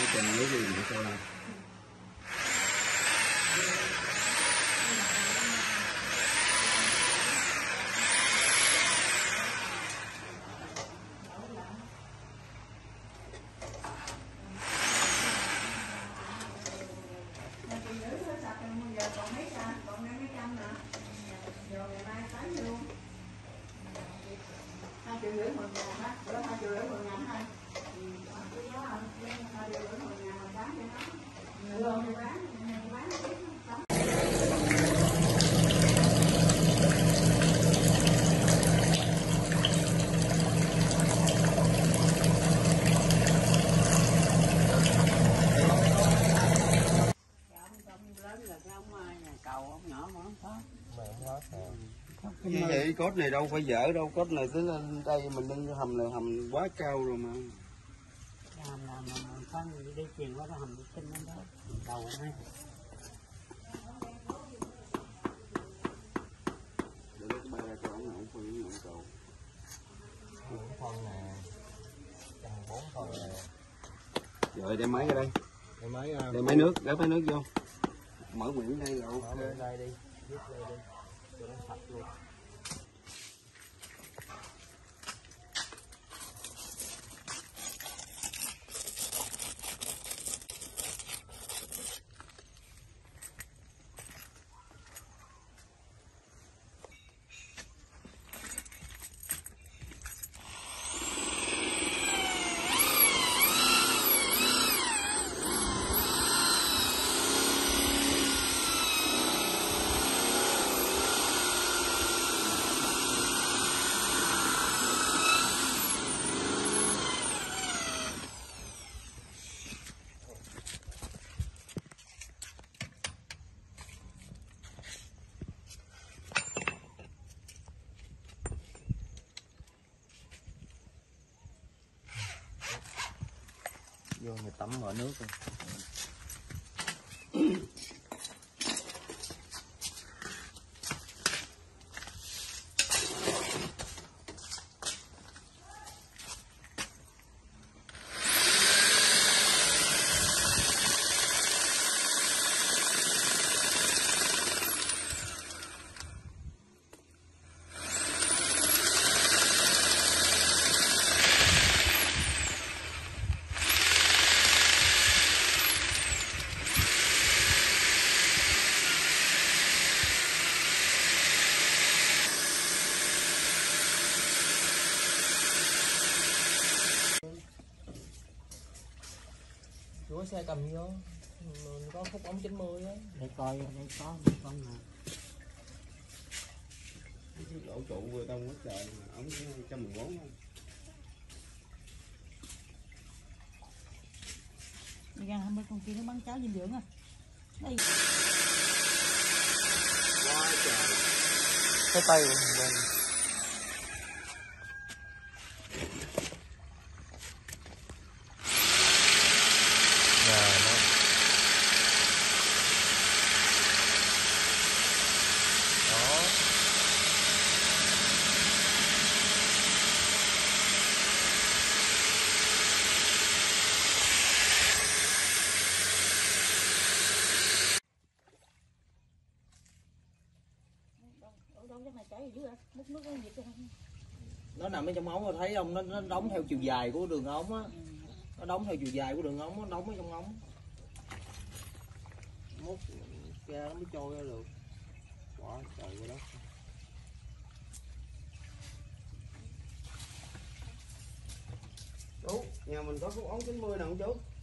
Trình lấy gì để sao nào? Như vậy cốt này đâu phải dở đâu, cốt này tới lên đây mình nâng hầm là hầm quá cao rồi mà. Hầm là con đi chuyền qua đó hầm đi kinh đó, đầu này. Để lấy ba ra cho ông nào phân với ông cầu. 4 phân nè, 4 phân nè. Rồi đem máy ra đây. Đem máy nước, gấp máy nước vô. Mở miệng đây rồi. Mở miệng đây đi, viết đây đi, cho nó sạch luôn. Vô người tắm ở nước rồi. Chúa xe cầm vô, có khúc ống 90 á. Để coi đây có con nào. Lỗ trụ vừa tông quá trời, ống 114 không? Đi ra 20 con kia nó bắn cháo dinh dưỡng à. Đây. Quá trời. Cái tay của mình. Nó nằm ở trong ống rồi thấy không, nó đóng theo chiều dài của đường ống á. Nó đóng theo chiều dài của đường ống, nó đóng ở trong ống. Mốt ra nó mới trôi ra được. Quá trời quá đất. Chú, nhà mình có khúc ống 90 nè chú.